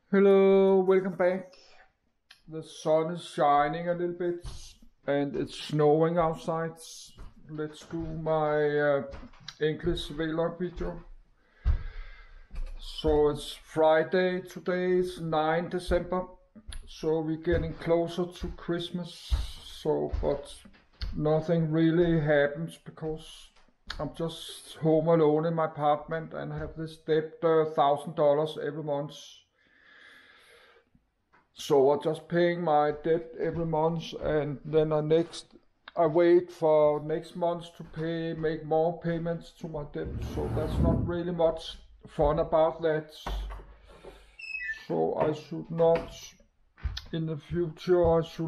Hello, welcome back. The sun is shining a little bit and it's snowing outside. Let's do my English vlog video. So it's Friday, today is 9 December. So we're getting closer to Christmas. But nothing really happens because I'm just home alone in my apartment and have this debt $1,000 every month. So I'm just paying my debt every month, and then I wait for next month to make more payments to my debt. So that's not really much fun about that. So I should not, in the future,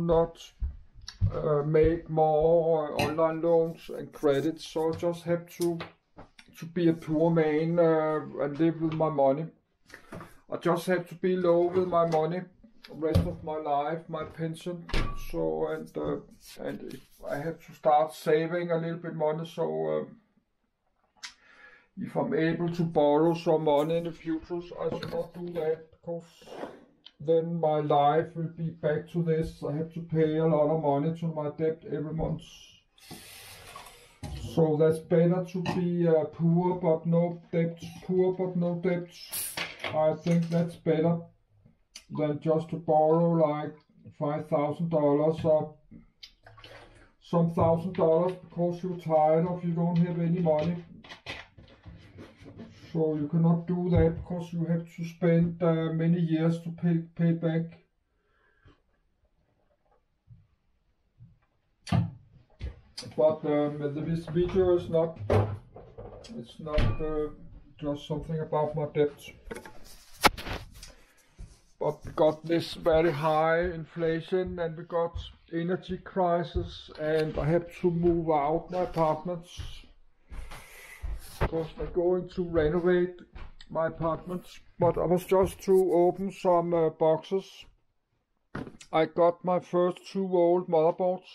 make more online loans and credits. So I just have to be a poor man and live with my money. I just have to be low with my money rest of my life, my pension. So and if I have to start saving a little bit money. So if I'm able to borrow some money in the future, I should not do that, because then my life will be back to this. I have to pay a lot of money to my debt every month. So that's better to be poor but no debt. I think that's better than just to borrow like $5,000 or some $1,000 because you're tired of you don't have any money. So you cannot do that because you have to spend many years to pay back. But this video is not, just something about my debt. But we got this very high inflation and we got energy crisis, and I have to move out my apartments because they're going to renovate my apartments. But I was just to open some boxes. I got my first 2 old motherboards,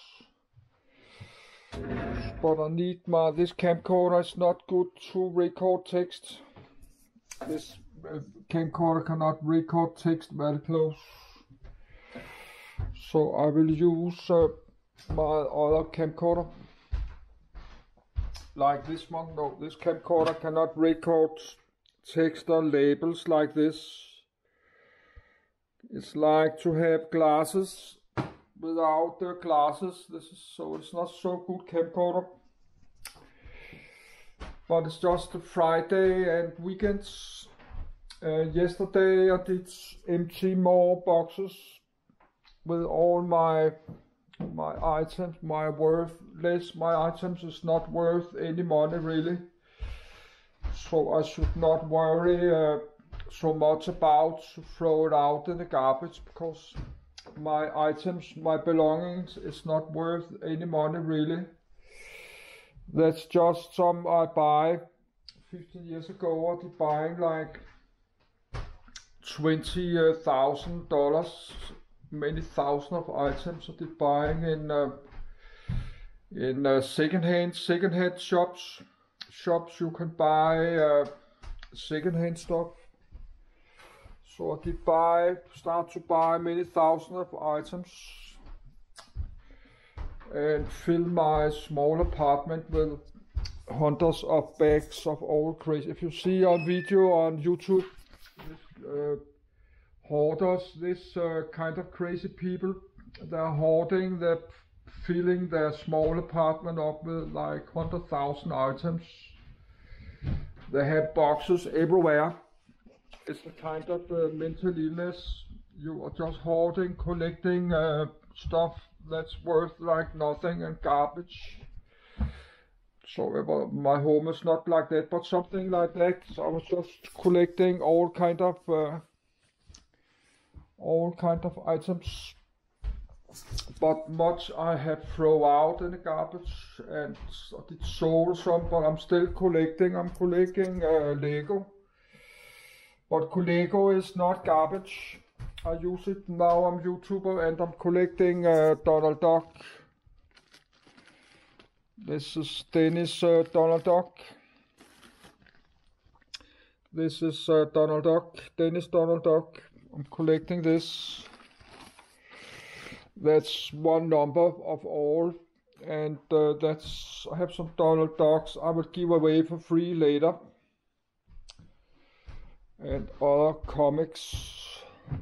but I need this camcorder is not good to record text. This camcorder cannot record text very close, so I will use my other camcorder like this one. No, this camcorder cannot record text or labels like this. It's like to have glasses without the glasses. It's not so good camcorder. But it's just a Friday and weekends. Yesterday I did empty more boxes with all my items. My items is not worth any money really. So I should not worry so much about to throw it out in the garbage, because my items, my belongings is not worth any money really. That's just some I buy 15 years ago. I did buying like $20,000, many thousand of items. I did buying in secondhand shops. You can buy secondhand stuff. So I did start to buy many thousand of items and fill my small apartment with hundreds of bags of all crazy. If you see on video on YouTube, hoarders, this kind of crazy people, they're hoarding, they're filling their small apartment up with like 100,000 items. They have boxes everywhere. It's a kind of mental illness. You are just hoarding, collecting stuff that's worth like nothing and garbage. So my home is not like that, but something like that. So I was just collecting all kind of items, but much I have thrown out in the garbage, and I did sold some, but I'm still collecting. I'm collecting Lego, but Lego is not garbage. I use it now. I'm a YouTuber and I'm collecting Donald Duck. This is Dennis Donald Duck. This is Donald Duck, Dennis Donald Duck. I'm collecting this. That's one number of all, and I have some Donald Ducks I will give away for free later, and other comics.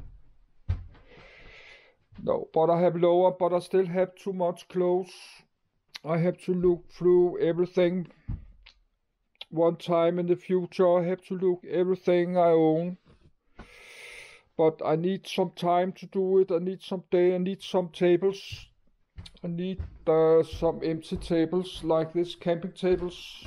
No, but I have lower, but I still have too much clothes. I have to look through everything. One time in the future I have to look everything I own. But I need some time to do it. I need some day. I need some tables. I need some empty tables like this, camping tables.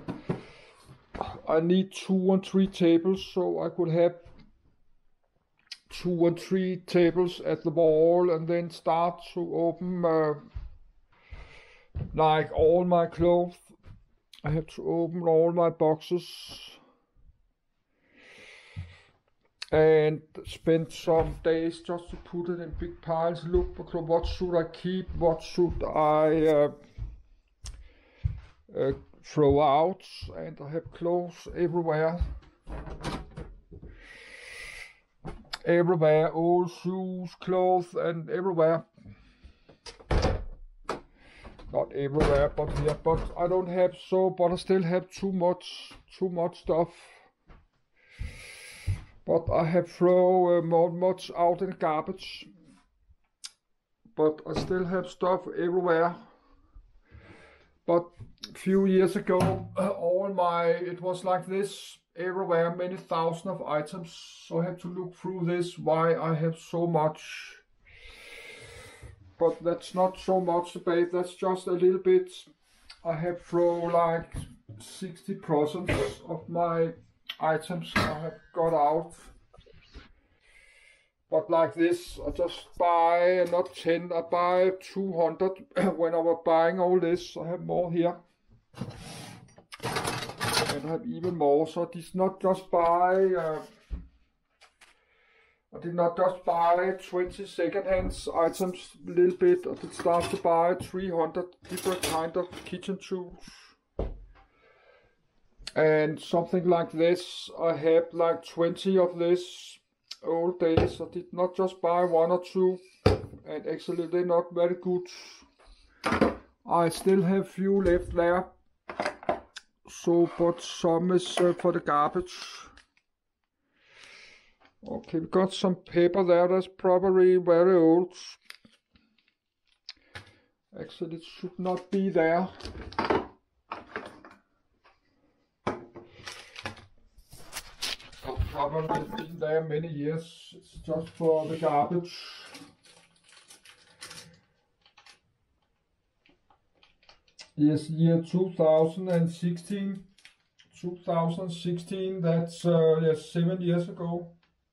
I need 2 and 3 tables, so I could have 2 and 3 tables at the wall and then start to open like all my clothes. I have to open all my boxes and spend some days just to put it in big piles. Look, what should I keep? What should I throw out? And I have clothes everywhere. Everywhere, old shoes, clothes, and everywhere. Not everywhere, but here. But I don't have so, but I still have too much stuff. But I have thrown much out in the garbage. But I still have stuff everywhere. But a few years ago, it was like this everywhere, many thousands of items. So I have to look through this, why I have so much. But that's not so much debate, that's just a little bit. I have thrown like 60% of my items I have got out. But like this, I just buy not 10, I buy 200. When I was buying all this, I have more here. And I have even more, so I did not just buy I did not just buy 20 second-hand items, a little bit. I did start to buy 300 different kind of kitchen tools. And something like this, I have like 20 of this old days. I did not just buy 1 or 2, and actually they're not very good. I still have few left there. So, but some is for the garbage. Okay, we got some paper there, that's probably very old. Actually, it should not be there. Oh, probably been there many years, it's just for the garbage. Yes, year 2016. 2016, that's yes, 7 years ago.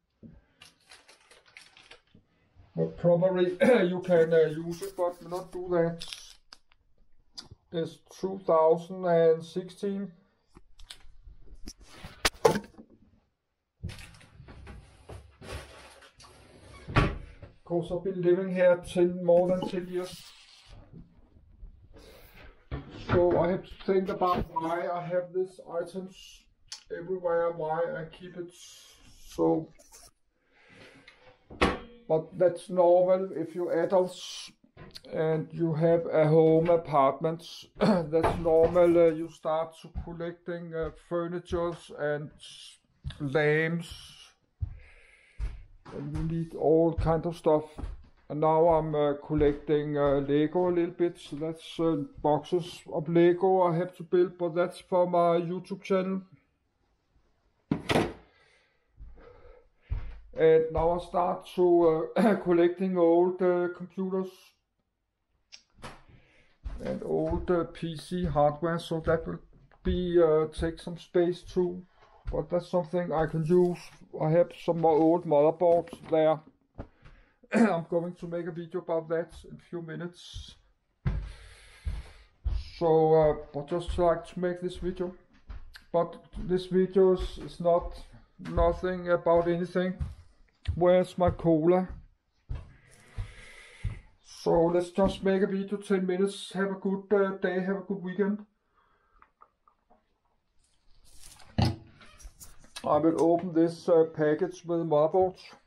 But probably you can use it, but not do that. It's 2016. Because I've been living here more than 10 years. So I have to think about why I have these items everywhere, why I keep it so. But that's normal if you're adults and you have a home apartment. That's normal. You start to collecting furniture and lamps, and you need all kind of stuff. And now I'm collecting Lego a little bit. So that's boxes of Lego I have to build, but that's for my YouTube channel. And now I start to collecting old computers and old PC hardware, so that will be take some space too. But that's something I can use. I have some more old motherboards there. I'm going to make a video about that in a few minutes. So, but just like to make this video. But this video is nothing about anything. Where's my cola? So let's just make a video 10 minutes. Have a good day, have a good weekend. I will open this package with motherboards.